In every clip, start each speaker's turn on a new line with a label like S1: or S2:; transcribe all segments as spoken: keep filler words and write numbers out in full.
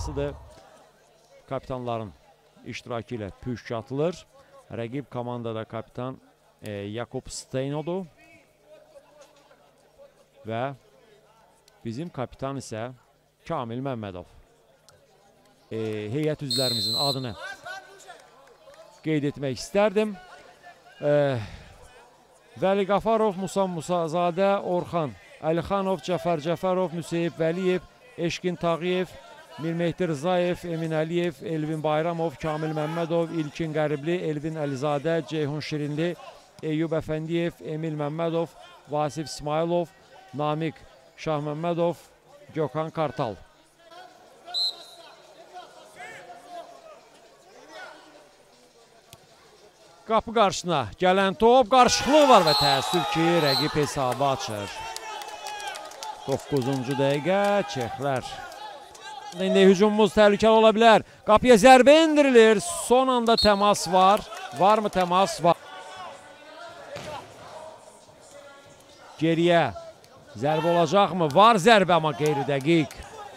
S1: komandasıdır. Kapitanların iştirakı ilə püşk atılır. Rəqib komandada kapitan e, Yakup Steino'dur. Və bizim kapitan isə Kamil Məmmədov. E, heyət üzvlərimizin adını qeyd etmək istərdim. E, Vəli Qafarov, Musa Musazadə, Orxan Əlixanov, Cəfər Cəfərov, Müseyib Vəliyev, Eşqin Tağıyev, Mirmehdi Rzayev, Emin Əliyev, Elvin Bayramov, Kamil Məmmədov, İlkin Qəribli, Elvin Əlizadə, Ceyhun Şirinli, Eyyub Əfəndiyev, Emil Məmmədov, Vasif İsmailov, Namiq Şahməmmədov, Gökhan Kartal. Qapı qarşısına gələn top, qarşılığı var və təəssüf ki, rəqib hesabı açır. doqquzuncu dəqiqə, Çexlər. İndi hücumumuz təhlükəli ola bilər. Qapıya zərbə indirilir. Son anda təmas var. Varmı təmas? Var. Geriyə zərbə olacaqmı? Var zərbə, amma qeyri-dəqiq.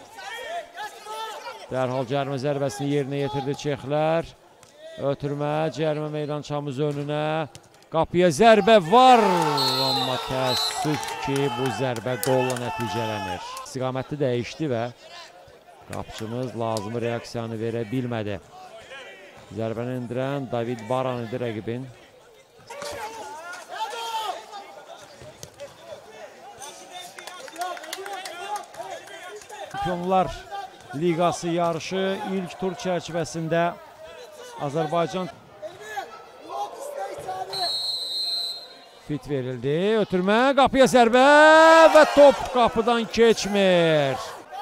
S1: Dərhal cərimə zərbəsini yerinə yetirdi Çexlər. Ötürmə, cərimə meydançamız önünə. Qapıya zərbə var, amma təəssüf ki, bu zərbə qolla nəticələnir. İstiqaməti dəyişdi və qapıcımız lazımı reaksiyanı verə bilmədi. Zərbəni indirən David Baran idi rəqibin. Çempionlar Liqası yarışı ilk tur çərçivəsində Azərbaycan fit verildi. Ötürmə, qapıya zərbə və top qapıdan keçmir.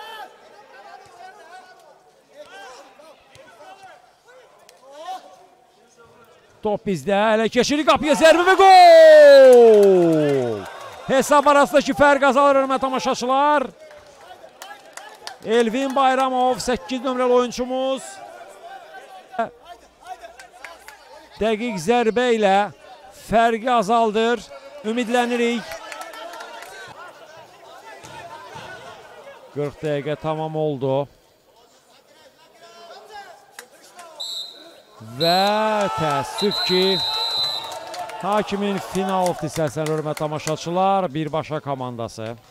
S1: Top bizdə, hələ keçirik, qapıya zərbə və gol! Hesab arasındakı fərq azalır, hörmətli tamaşaçılar. Elvin Bayramov, səkkiz nömrəli oyuncumuz. Dəqiq zərbə ilə fərqi azaldır, ümidlənirik. qırx dəqiqə tamam oldu. Və təəssüf ki, hakimin final ixtisəsən hörmətli tamaşaçılar, birbaşa komandası.